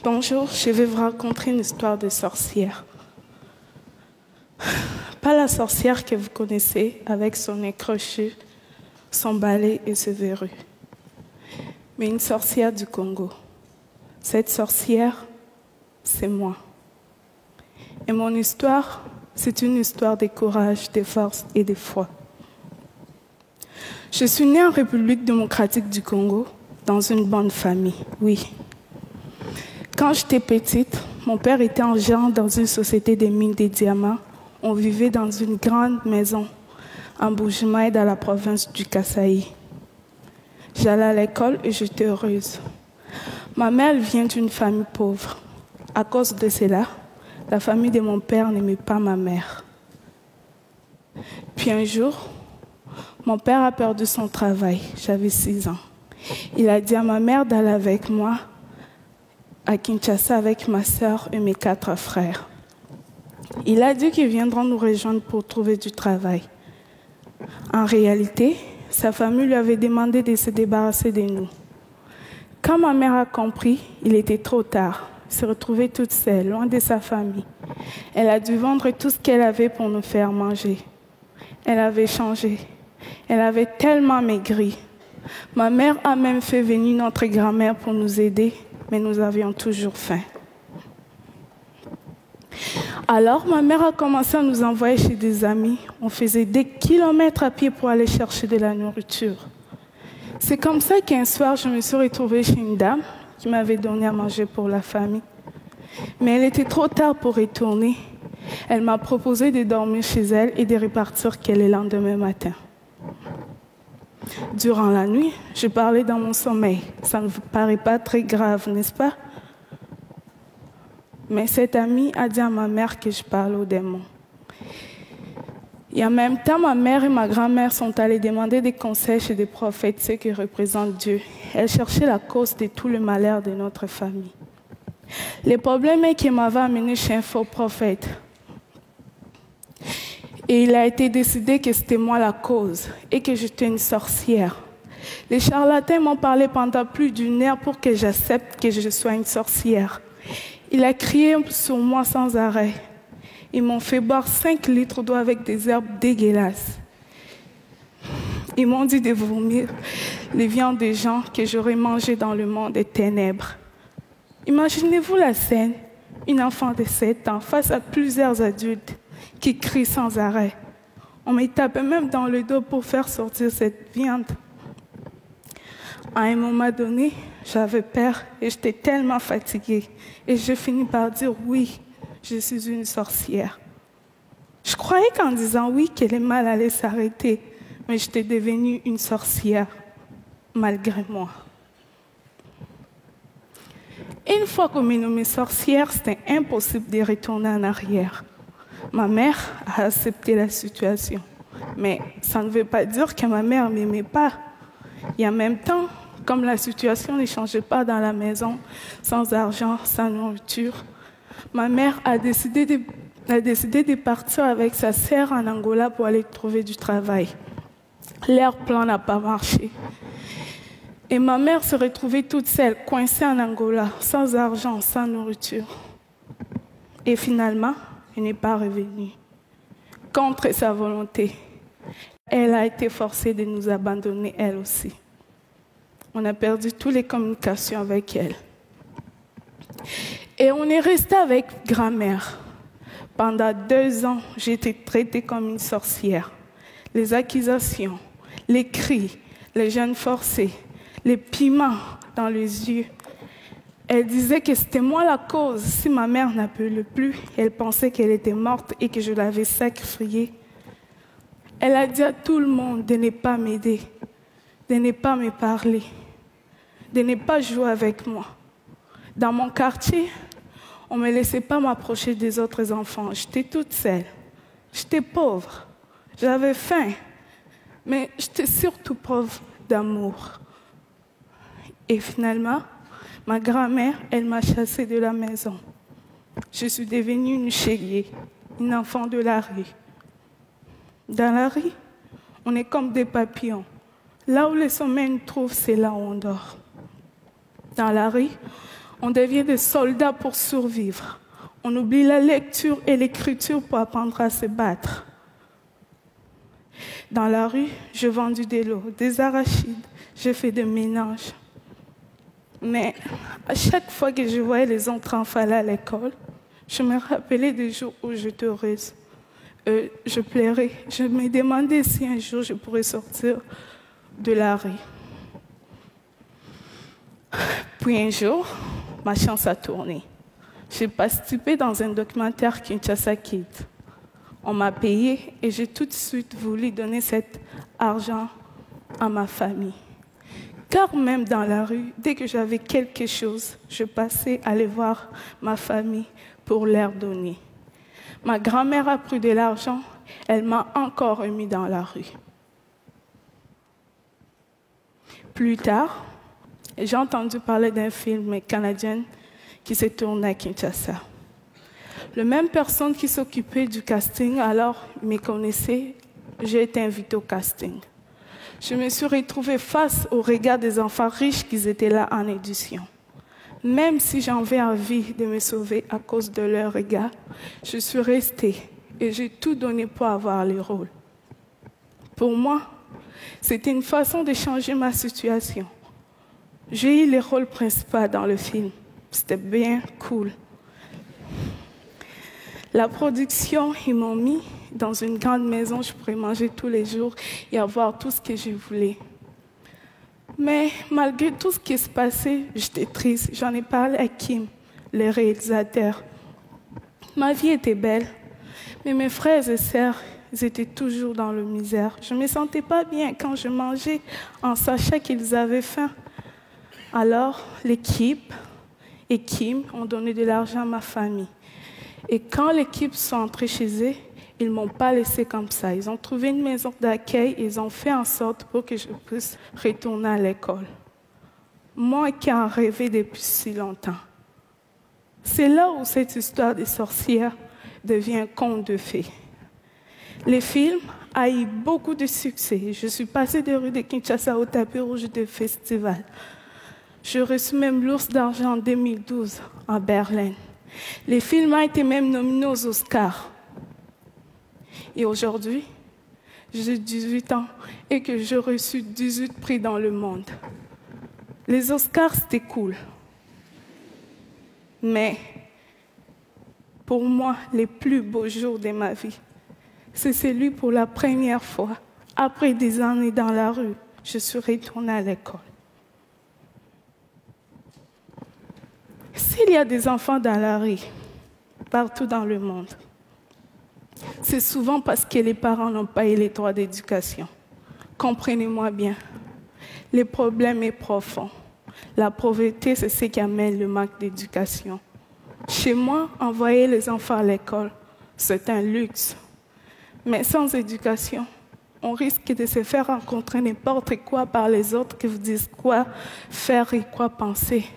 Bonjour, je vais vous raconter une histoire de sorcière. Pas la sorcière que vous connaissez avec son nez crochu, son balai et ses verrues, mais une sorcière du Congo. Cette sorcière, c'est moi. Et mon histoire, c'est une histoire de courage, de force et de foi. Je suis née en République démocratique du Congo, dans une bonne famille, oui. Quand j'étais petite, mon père était en gérant dans une société de mines de diamants. On vivait dans une grande maison en Bujimaï, dans la province du Kasaï. J'allais à l'école et j'étais heureuse. Ma mère vient d'une famille pauvre. À cause de cela, la famille de mon père n'aimait pas ma mère. Puis un jour, mon père a perdu son travail. J'avais 6 ans. Il a dit à ma mère d'aller avec moi à Kinshasa avec ma sœur et mes 4 frères. Il a dit qu'ils viendront nous rejoindre pour trouver du travail. En réalité, sa famille lui avait demandé de se débarrasser de nous. Quand ma mère a compris, il était trop tard. Elle se retrouvait toute seule, loin de sa famille. Elle a dû vendre tout ce qu'elle avait pour nous faire manger. Elle avait changé. Elle avait tellement maigri. Ma mère a même fait venir notre grand-mère pour nous aider, mais nous avions toujours faim. Alors, ma mère a commencé à nous envoyer chez des amis. On faisait des kilomètres à pied pour aller chercher de la nourriture. C'est comme ça qu'un soir, je me suis retrouvée chez une dame qui m'avait donné à manger pour la famille. Mais elle était trop tard pour retourner. Elle m'a proposé de dormir chez elle et de repartir le lendemain matin. Durant la nuit, je parlais dans mon sommeil. Ça ne vous paraît pas très grave, n'est-ce pas? Mais cette amie a dit à ma mère que je parle aux démons. Et en même temps, ma mère et ma grand-mère sont allées demander des conseils chez des prophètes, ceux qui représentent Dieu. Elles cherchaient la cause de tout le malheur de notre famille. Le problème est qu'elle m'avait amené chez un faux prophète. Et il a été décidé que c'était moi la cause et que j'étais une sorcière. Les charlatans m'ont parlé pendant plus d'1 heure pour que j'accepte que je sois une sorcière. Il a crié sur moi sans arrêt. Ils m'ont fait boire 5 litres d'eau avec des herbes dégueulasses. Ils m'ont dit de vomir les viandes des gens que j'aurais mangées dans le monde des ténèbres. Imaginez-vous la scène, une enfant de 7 ans face à plusieurs adultes qui crient sans arrêt. On me tapait même dans le dos pour faire sortir cette viande. À un moment donné, j'avais peur et j'étais tellement fatiguée. Et je finis par dire oui, je suis une sorcière. Je croyais qu'en disant oui, que le mal allait s'arrêter, mais j'étais devenue une sorcière, malgré moi. Une fois qu'on m'a nommée sorcière, c'était impossible de retourner en arrière. Ma mère a accepté la situation, mais ça ne veut pas dire que ma mère ne m'aimait pas. Et en même temps, comme la situation ne changeait pas dans la maison, sans argent, sans nourriture, ma mère a décidé de partir avec sa sœur en Angola pour aller trouver du travail. Leur plan n'a pas marché. Et ma mère se retrouvait toute seule, coincée en Angola, sans argent, sans nourriture. Et finalement, elle n'est pas revenue. Contre sa volonté, elle a été forcée de nous abandonner, elle aussi. On a perdu toutes les communications avec elle. Et on est resté avec grand-mère. Pendant 2 ans, j'ai été traitée comme une sorcière. Les accusations, les cris, les jeûnes forcés, les piments dans les yeux. Elle disait que c'était moi la cause. Si ma mère n'appelait plus, elle pensait qu'elle était morte et que je l'avais sacrifiée. Elle a dit à tout le monde de ne pas m'aider, de ne pas me parler, de ne pas jouer avec moi. Dans mon quartier, on ne me laissait pas m'approcher des autres enfants. J'étais toute seule. J'étais pauvre. J'avais faim. Mais j'étais surtout pauvre d'amour. Et finalement, ma grand-mère, elle m'a chassée de la maison. Je suis devenue une chérie, une enfant de la rue. Dans la rue, on est comme des papillons. Là où le sommeil nous trouve, c'est là où on dort. Dans la rue, On devient des soldats pour survivre. On oublie la lecture et l'écriture pour apprendre à se battre. Dans la rue, j'ai vendu des lots, des arachides, j'ai fait des ménages. Mais à chaque fois que je voyais les autres enfants aller à l'école, je me rappelais des jours où j'étais heureuse. Je pleurais. Je me demandais si un jour je pourrais sortir de la rue. Puis un jour, ma chance a tourné. J'ai participé dans un documentaire Kinshasa Kids. On m'a payé et j'ai tout de suite voulu donner cet argent à ma famille. Car même dans la rue, dès que j'avais quelque chose, je passais aller voir ma famille pour leur donner. Ma grand-mère a pris de l'argent, elle m'a encore remis dans la rue. Plus tard, j'ai entendu parler d'un film canadien qui s'est tourné à Kinshasa. La même personne qui s'occupait du casting alors me connaissait, j'ai été invitée au casting. Je me suis retrouvée face au regard des enfants riches qui étaient là en édition. Même si j'avais envie de me sauver à cause de leur regard, je suis restée et j'ai tout donné pour avoir le rôle. Pour moi, c'était une façon de changer ma situation. J'ai eu le rôle principal dans le film. C'était bien cool. La production, ils m'ont mis dans une grande maison, je pourrais manger tous les jours et avoir tout ce que je voulais. Mais malgré tout ce qui se passait, j'étais triste. J'en ai parlé à Kim, le réalisateur. Ma vie était belle, mais mes frères et sœurs, ils étaient toujours dans la misère. Je ne me sentais pas bien quand je mangeais en sachant qu'ils avaient faim. Alors, l'équipe et Kim ont donné de l'argent à ma famille. Et quand l'équipe sont entrés chez eux, ils ne m'ont pas laissé comme ça. Ils ont trouvé une maison d'accueil et ils ont fait en sorte pour que je puisse retourner à l'école. Moi qui en rêvais depuis si longtemps. C'est là où cette histoire des sorcières devient un conte de fées. Le film a eu beaucoup de succès. Je suis passée des rues de Kinshasa au tapis rouge des festivals. J'ai reçu même l'Ours d'argent en 2012 à Berlin. Le film a été même nominé aux Oscars. Et aujourd'hui, j'ai 18 ans et que j'ai reçu 18 prix dans le monde. Les Oscars, c'était cool. Mais pour moi, les plus beaux jours de ma vie, c'est celui pour la première fois, après des années dans la rue, je suis retournée à l'école. S'il y a des enfants dans la rue, partout dans le monde, c'est souvent parce que les parents n'ont pas eu les droits d'éducation. Comprenez-moi bien, le problème est profond. La pauvreté, c'est ce qui amène le manque d'éducation. Chez moi, envoyer les enfants à l'école, c'est un luxe. Mais sans éducation, on risque de se faire rencontrer n'importe quoi par les autres qui vous disent quoi faire et quoi penser.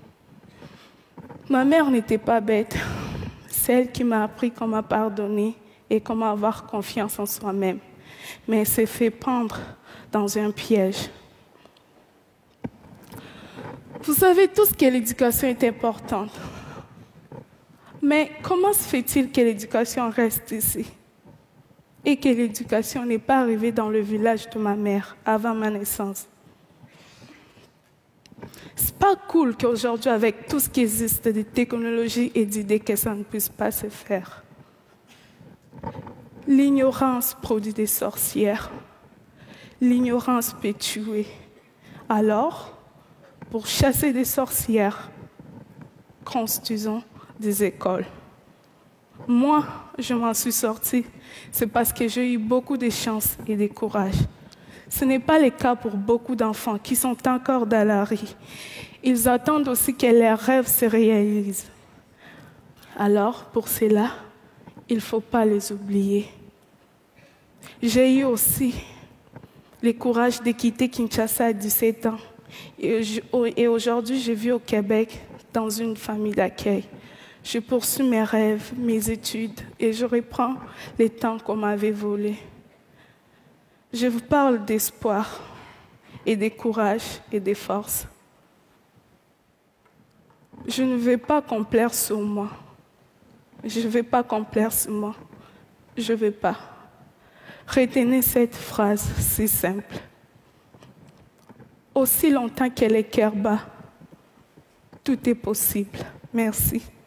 Ma mère n'était pas bête. C'est elle qui m'a appris comment pardonner et comment avoir confiance en soi-même. Mais elle s'est fait prendre dans un piège. Vous savez tous que l'éducation est importante. Mais comment se fait-il que l'éducation reste ici et que l'éducation n'est pas arrivée dans le village de ma mère avant ma naissance? C'est pas cool qu'aujourd'hui, avec tout ce qui existe de technologies et d'idées, que ça ne puisse pas se faire. L'ignorance produit des sorcières. L'ignorance peut tuer. Alors, pour chasser des sorcières, construisons des écoles. Moi, je m'en suis sortie. C'est parce que j'ai eu beaucoup de chance et de courage. Ce n'est pas le cas pour beaucoup d'enfants qui sont encore dans la rue. Ils attendent aussi que leurs rêves se réalisent. Alors, pour cela, il ne faut pas les oublier. J'ai eu aussi le courage de quitter Kinshasa à 17 ans. Et aujourd'hui, je vis au Québec dans une famille d'accueil. Je poursuis mes rêves, mes études et je reprends les temps qu'on m'avait volés. Je vous parle d'espoir et de courage et de force. Je ne vais pas complaire sur moi. Je ne vais pas complaire sur moi. Je ne vais pas. Retenez cette phrase si simple. Aussi longtemps qu'elle est cœur bas, tout est possible. Merci.